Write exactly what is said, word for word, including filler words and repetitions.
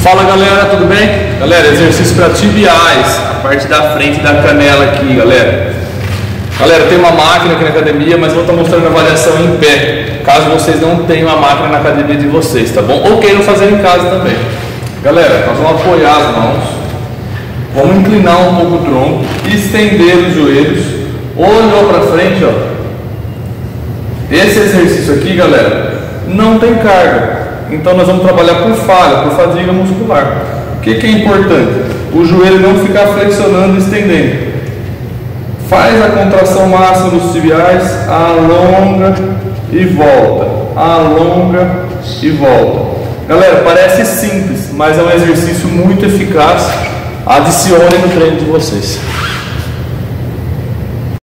Fala galera, tudo bem? Galera, exercício para tibiais, a parte da frente da canela aqui, galera. Galera, tem uma máquina aqui na academia, mas vou estar mostrando a avaliação em pé, caso vocês não tenham a máquina na academia de vocês, tá bom? Ou queiram fazer em casa também. Galera, nós vamos apoiar as mãos, vamos inclinar um pouco o tronco, estender os joelhos, olhou para frente, ó. Esse exercício aqui, galera, não tem carga. Então nós vamos trabalhar por falha, por fadiga muscular. O que, que é importante? O joelho não ficar flexionando e estendendo. Faz a contração máxima dos tibiais, alonga e volta, alonga e volta. Galera, parece simples, mas é um exercício muito eficaz. Adicione no treino de vocês.